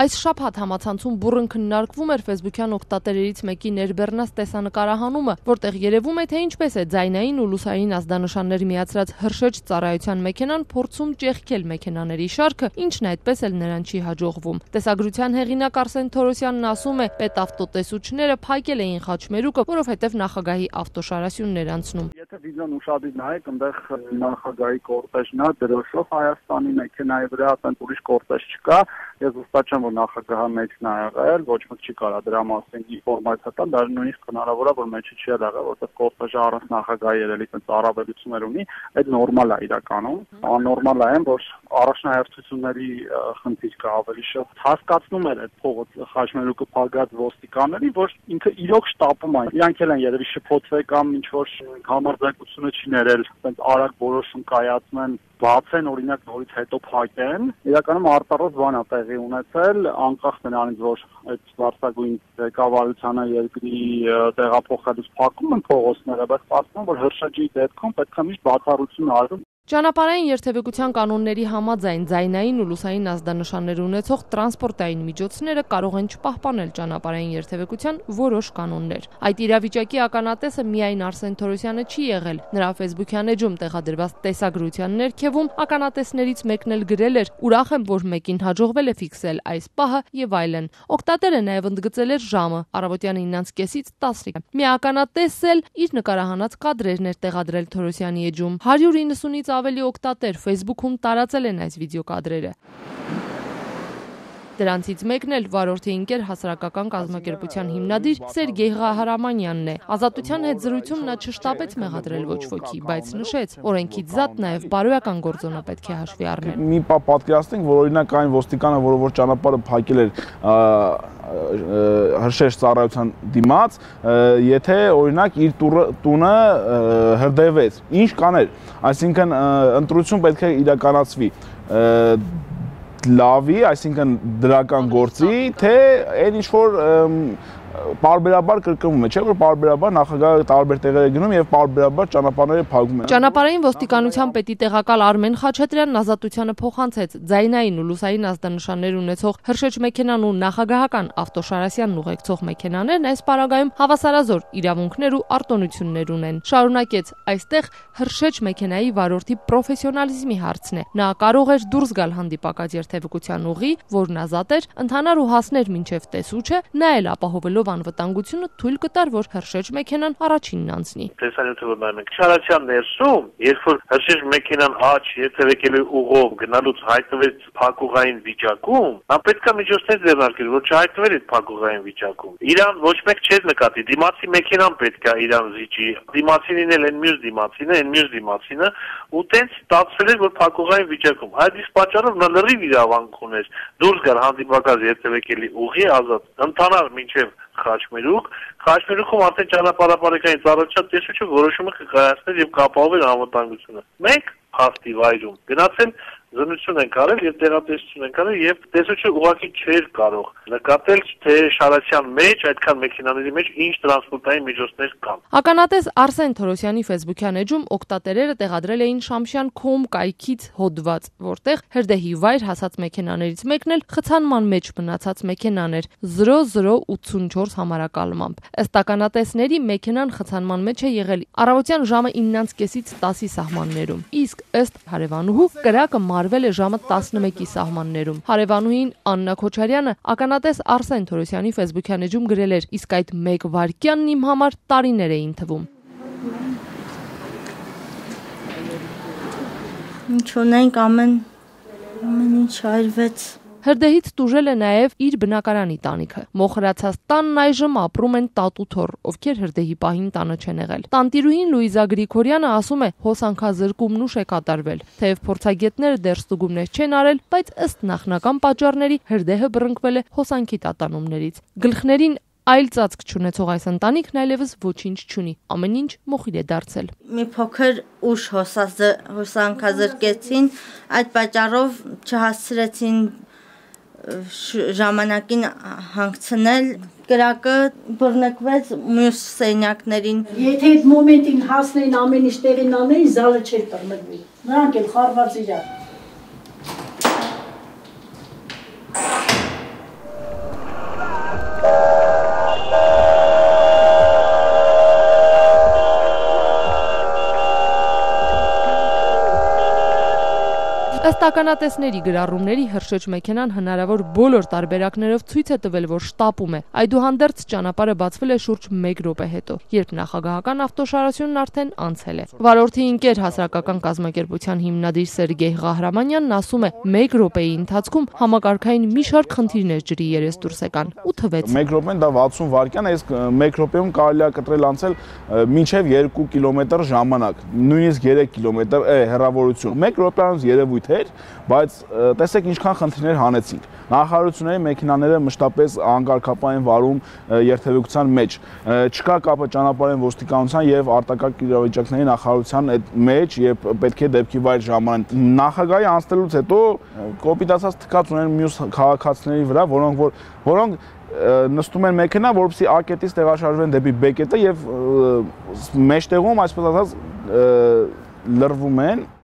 Այս շաբաթ համացանցում բուռն քննարկվում էր Facebook-յան օգտատերերից մեկի ներբեռնած տեսանկարահանումը, որտեղ երևում է, թե ինչպես է ձայնային ու լուսային ազդանշաններ միացրած հրշեջ ծառայության մեքենան փորձում ճեղքել մեքենաների շարքը, ինչն այդպես էլ նրան չի հաջողվում։ Տեսագրության հեղինակ Արսեն Թորոսյանն ասում է, պետավտոտեսուչները փակել էին խաչմերուկը, որովհետև նախագահի ավտոշարասյունն էր անցնում։ Եթե վիդեոն ուշադիր նայեք, այնտեղ նախագահի կորտեժն է դրոշով Հայաստանի մեքենայի վրա, այնտեղ ուրիշ կորտեժ չկա։ Ես վստահ եմ, որ նախագահը մեջն է եղել, ոչ ոք չի կարող դրա մասին ինֆորմացիա տալ, դա նույնիսկ հնարավոր է, որ մեջը չի եղել, որովհետև կորտեժը առանց նախագահի երևի այդպես առավելություններ ունի, այդ նորմալ է իրականում։ Աննորմալ է, որ առաջնահերթությունների խնդիր կա ավելի շատ։ Հասկացնում էր այդ փողոց խաչմերուկը փակած ոստիկանների, որ ինքը իրոք շտապում է։ Իրանք էլ են երևի շփոթվել կամ ինչ որ համարձակությունը չի ներել, այդպես արագ որոշում կայացնեն, բացեն, օրինակ նորից հետո փակեն։ Իրականում արտարոց բան է տեղի ունեցել, անկախ նրանից, որ այդ վարչագույն ղեկավարությանը երկրի տեղափոխելուց փակում են փողոցները, բայց կարծում եմ, որ հրշեջի դեպքում պետք է միշտ բացառություն արվում։ Ճանապարհային երթևեկության կանոնների համաձայն ձայնային ու լուսային ազդանշաններ ունեցող տրանսպորտային միջոցները կարող են չպահպանել ճանապարհային երթևեկության որոշ կանոններ։ Այդ իրավիճակի ականատեսը միայն Արսեն Թորոսյանը չի եղել։ Նրա Facebook-յան էջում տեղադրված տեսագրության ներքևում ականատեսներից մեկն էլ գրել էր. «Ուրախ եմ, որ մեկին հաջողվել է ֆիքսել այս պահը» եւ այլն։ Օգտատերը նաեւ ընդգծել էր ժամը՝ առավոտյան 9:30-ից 10:00։ Մի ականատես էլ իր նկարահանած կադրերն էր տեղադրել Թորոսյանի էջում։ 190-ից ավելի օգտատեր Facebook-ում տարածել են այս վիդեոկադրերը։ Դրանցից մեկն էլ վարորդի ընկեր հասարակական կազմակերպության հիմնադիր Սերգեյ Ղահարամանյանն է։ Ազատության հետ զրույցում նա չշտապեց մեղադրել ոչ ոքի, բայց նշեց, օրենքից զատ նաև բարոյական գործոնը պետք է հաշվի առնել։ Մի պատկերացնենք, որ օրինակ այն ոստիկանը, որ ճանապարհը փակել էր հրշեջ ծառայության դիմաց, եթե օրինակ իր տունը հրդեհվեց, ինչ կաներ, այսինքն ընտրություն պետք է իրականացվի լավի, այսինքն դրական գործի, թե այն ինչ որ պարբերաբար կրկնվում է, չէ՞ որ պարբերաբար նախագահը տարբեր տեղեր է գնում եւ պարբերաբար ճանապարհները փակում են։ Ճանապարհային ոստիկանության պետի տեղակալ Արմեն Խաչատրյանն ազատությանը փոխանցեց ձայնային ու լուսային ազդանշաններ ունեցող հրշեջ մեքենան ու նախագահական ավտոշարասյանն ուղեկցող մեքենաներն այս պարագայում հավասարազոր իրավունքներ ու արտոնություններ ունեն։ Շարունակեց. այստեղ հրշեջ մեքենայի վարորդի պրոֆեսիոնալիզմի հարցն է։ Նա կարող էր դուրս գալ հանդիպակաց երթևեկության ուղի, որն ազատ էր, ընթանար ու հասներ մինչև տեսուչը, նա էլ ապահովելով անվտանգությունը թույլ կտար, որ հրշեջ մեքենան առաջինն անցնի։ Տեսանյութը որ նայում ենք, շարացյան ներսում, երբ որ հրշեջ մեքենան աճ երթևեկելու ուղով գնալուց հայտնվեց փակուղային վիճակում, նա պետք է միջոցներ ձեռնարկել, որ չհայտնվեր այդ փակուղային վիճակում։ Իրան ոչ մեկ չէր նկատի, դիմացի մեքենան պետք է իրան զիջի, դիմացինին էլ այն մյուս դիմացինը, այն մյուս դիմացինը, ու տենց ստացվել էր, որ փակուղային վիճակում։ Այդ իսկ պատճառով նա լրիվ իրավունք ուներ դուրս գալ հանդիպակաց երթևեկելի ուղի ազատ, ընթանար մինչև Խաչմերուկում արդեն ճանապարհապարեկային ծառայության տեսուչը որոշումը կկայացնել եւ կապահովել անվտանգությունը։ Մենք հաստի վայրում գնացել զնություն ենք արել եւ տեղատեսություն ենք արել եւ տեսուչը ուղղակի չէր կարող նկատել, թե շարացյան մեջ այդքան մեքենաների մեջ ինչ տրանսպորտային միջոցներ կան։ Ականատես Արսեն Թորոսյանի Facebook-յան էջում օգտատերերը տեղադրել էին Շամշյան.com կայքից հոդված, որտեղ հրդեհի վայր հասած մեքենաներից մեկն էլ խցանման մեջ մնացած մեքենան էր 0084 համարակալմամբ։ Ըստ ականատեսների մեքենան խցանման մեջ է եղել առավոտյան ժամը 9:30-ից 10-ի սահմաններում, իսկ ըստ հարևանուհու կրակը մարվել է ժամը 11-ի սահմաններում։ Հարևանուհին Աննա Քոչարյանը ականատես Արսեն Թորոսյանի Facebook-յան էջում գրել էր. իսկ այդ մեկ վայրկյանն իմ համար տարիներ էին թվում։ Ինչ ունենք ամեն ինչ արվեց։ Հրդեհից տուժել է նաև իր բնակարանի տանիքը։ Մոխրացած տանն այժմ ապրում են տատու թոռ, ովքեր հրդեհի պահին տանը չեն եղել։ Տանտիրուհին Լուիզա Գրիգորյանը ասում է, հոսանքազրկումն ուշ է կատարվել, թեև փորձագետները դեռ ստուգումներ չեն արել, բայց ըստ նախնական պատճառների հրդեհը բռնկվել է հոսանքի տատանումներից։ Գլխներին այլ ծածկ չունեցող այս ընտանիքն այլևս ոչինչ չունի, ամեն ինչ մոխիր է դարձել։ Մի փոքր ուշ հոսանքազրկեցին, այդ պատճառով չհասցրեցին ժամանակին հանգցնել, կրակը բռնկվեց մյուս սենյակներին։ Եթե այդ մոմենտին հասնեին ամեն ինչ տեղին անեին, զալը չէր բռնկվի։ Նրանք էլ խառված իրար։ Ըստ ականատեսների գրառումների հրշեջ մեքենան հնարավոր բոլոր տարբերակներով ցույց է տվել, որ շտապում է։ Այդուհանդերձ ճանապարհը բացվել է շուրջ 1 րոպե հետո, երբ նախագահական ավտոշարությունն արդեն անցել է։ Վարորդի ընկեր հասարակական կազմակերպության հիմնադիր Սերգեյ Ղահրամանյանն ասում է, 1 րոպեի ընթացքում համակարգային մի շարք խնդիրներ ջրի երես դուրս եկան ու թվեց։ 1 րոպեն դա 60 վայրկյան է, իսկ 1 րոպեում կարելի է կտրել անցել մինչև 2 կիլոմետր ժամանակ, նույնիսկ 3 կիլոմետր հեռավորություն։ 1 րոպեանոց երևույթ էր, բայց տեսեք ինչքան խնդիրներ հանեցինք։ Նախարարությունների մեքենաները մշտապես անկարգապահ են վարում երթևեկության մեջ։ Չկա կապը ճանապարհային ոստիկանության եւ արտակարգ իրավիճակների նախարարության մեջ եւ պետք է դեպքի վայր ժամանեն։ Նախագահի անցնելուց հետո կոպիտացած թքած ունեն մյուս քաղաքացիների վրա, որոնք նստում են մեքենա, որովհետեւ A կետից տեղաշարժվեն դեպի B կետը եւ մեջտեղում, այսպես ասած, լրվում են։